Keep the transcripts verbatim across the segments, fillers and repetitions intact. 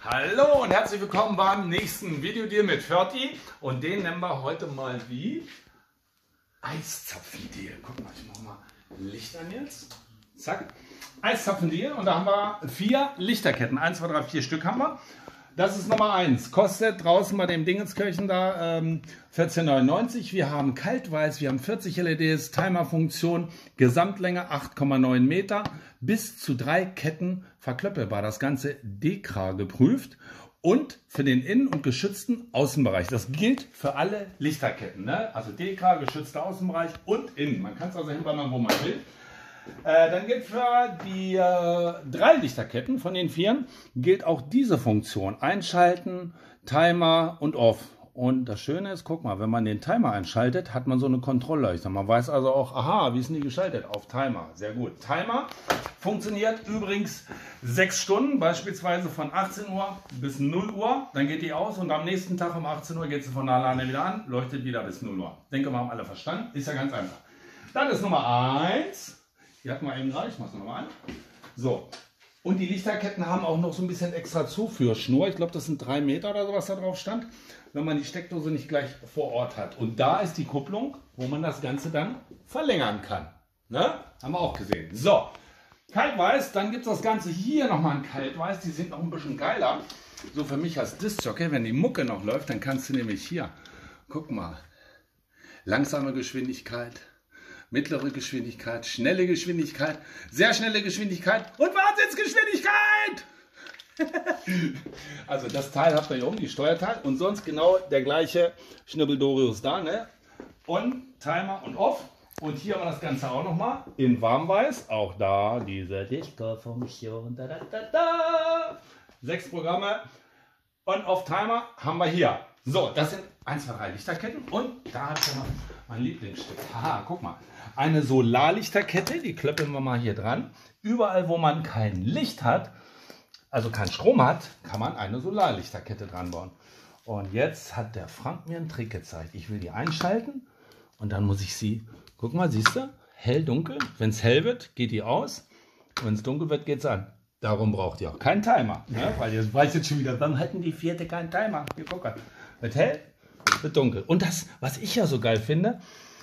Hallo und herzlich willkommen beim nächsten Videodeal mit Ferti. Und den nennen wir heute mal wie Eiszapfendeal. Guck mal, ich mache mal Licht an jetzt. Zack. Eiszapfendeal. Und da haben wir vier Lichterketten. Eins, zwei, drei, vier Stück haben wir. Das ist Nummer eins. Kostet draußen bei dem Dingenskirchen da ähm, vierzehn neunundneunzig. Wir haben Kaltweiß, wir haben vierzig L E Ds, Timerfunktion, Gesamtlänge acht Komma neun Meter, bis zu drei Ketten verklöppelbar. Das Ganze Dekra geprüft und für den innen- und geschützten Außenbereich. Das gilt für alle Lichterketten, ne? Also Dekra, geschützter Außenbereich und innen. Man kann es also hinbauen, wo man will. Äh, dann gilt für die äh, drei Lichterketten von den vieren gilt auch diese Funktion. Einschalten, Timer und Off. Und das Schöne ist, guck mal, wenn man den Timer einschaltet, hat man so eine Kontrollleuchte. Man weiß also auch, aha, wie ist denn die geschaltet? Auf Timer. Sehr gut. Timer funktioniert übrigens sechs Stunden, beispielsweise von achtzehn Uhr bis null Uhr. Dann geht die aus und am nächsten Tag um achtzehn Uhr geht sie von alleine wieder an, leuchtet wieder bis null Uhr. Denke mal, haben alle verstanden. Ist ja ganz einfach. Dann ist Nummer eins. Die hatten wir eben gerade, ich mache es nochmal an. So, und die Lichterketten haben auch noch so ein bisschen extra Zuführschnur. Ich glaube, das sind drei Meter oder so, was da drauf stand, wenn man die Steckdose nicht gleich vor Ort hat. Und da ist die Kupplung, wo man das Ganze dann verlängern kann. Ne? Haben wir auch gesehen. So, Kaltweiß, dann gibt es das Ganze hier nochmal in Kaltweiß. Die sind noch ein bisschen geiler. So für mich als Diskjockey, wenn die Mucke noch läuft, dann kannst du nämlich hier, guck mal, langsame Geschwindigkeit, mittlere Geschwindigkeit, schnelle Geschwindigkeit, sehr schnelle Geschwindigkeit und Wahnsinnsgeschwindigkeit! Also das Teil habt ihr hier oben, die Steuerteil, und sonst genau der gleiche Schnibbeldorius da, ne? Und Timer und Off. Und hier haben wir das Ganze auch nochmal in Warmweiß. Auch da diese Dichtfunktion. Da, da, da, da. Sechs Programme. Und auf Timer haben wir hier. So, das sind eins, zwei, drei Lichterketten. Und da habe ich noch mein Lieblingsstück. Haha, guck mal. Eine Solarlichterkette, die klöppeln wir mal hier dran. Überall, wo man kein Licht hat, also keinen Strom hat, kann man eine Solarlichterkette dran bauen. Und jetzt hat der Frank mir einen Trick gezeigt. Ich will die einschalten und dann muss ich sie, guck mal, siehst du, hell, dunkel. Wenn es hell wird, geht die aus. Wenn es dunkel wird, geht es an. Darum braucht ihr auch keinen Timer. Ne? Weil jetzt weiß jetzt schon wieder, warum hatten die vierte keinen Timer? Hier, guck mal. Wird hell, wird dunkel. Und das, was ich ja so geil finde,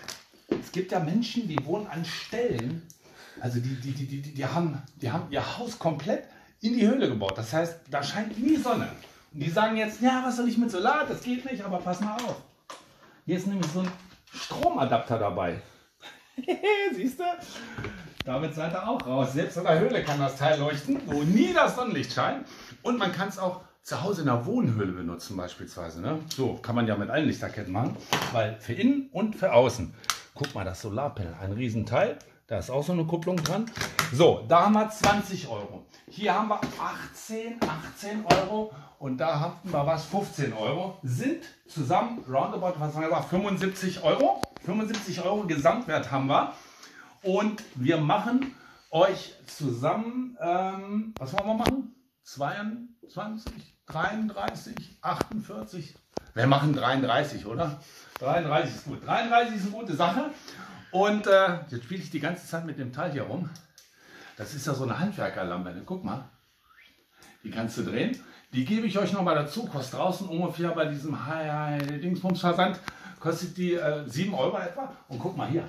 es gibt ja Menschen, die wohnen an Stellen, also die, die, die, die, die, haben, die haben ihr Haus komplett in die Höhle gebaut. Das heißt, da scheint nie Sonne. Und die sagen jetzt, ja, was soll ich mit Solar? Das geht nicht, aber pass mal auf. Hier ist nämlich so ein Stromadapter dabei. Siehst du? Damit seid ihr auch raus. Selbst in der Höhle kann das Teil leuchten, wo nie das Sonnenlicht scheint. Und man kann es auch zu Hause in der Wohnhöhle benutzen beispielsweise. Ne? So kann man ja mit allen Lichterketten machen, weil für innen und für außen. Guck mal, das Solarpanel, ein Riesenteil. Da ist auch so eine Kupplung dran. So, da haben wir zwanzig Euro. Hier haben wir achtzehn, achtzehn Euro. Und da haben wir was, fünfzehn Euro. Sind zusammen roundabout, was haben wir gesagt, fünfundsiebzig Euro. fünfundsiebzig Euro Gesamtwert haben wir. Und wir machen euch zusammen, ähm, was wollen wir machen? zweiundzwanzig, dreiunddreißig, achtundvierzig. Wir machen dreiunddreißig, oder? dreiunddreißig ist gut. dreiunddreißig ist eine gute Sache. Und äh, jetzt spiele ich die ganze Zeit mit dem Teil hier rum. Das ist ja so eine Handwerkerlampe. Ne? Guck mal. Die kannst du drehen. Die gebe ich euch nochmal dazu. Kostet draußen ungefähr bei diesem Dingsbums-Versand. Kostet die äh, sieben Euro etwa. Und guck mal hier.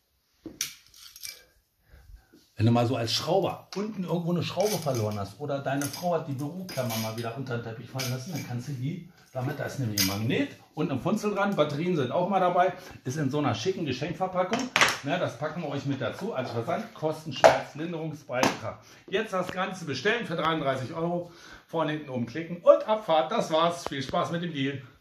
Wenn du mal so als Schrauber unten irgendwo eine Schraube verloren hast oder deine Frau hat die Büroklammer mal wieder unter den Teppich fallen lassen, dann kannst du die, damit da ist nämlich ein Magnet und ein Funzel dran, Batterien sind auch mal dabei, ist in so einer schicken Geschenkverpackung. Ne, das packen wir euch mit dazu als Versand, Kostenschmerzlinderungsbeitrag. Jetzt das Ganze bestellen für dreiunddreißig Euro, vorne hinten umklicken und Abfahrt, das war's. Viel Spaß mit dem Deal.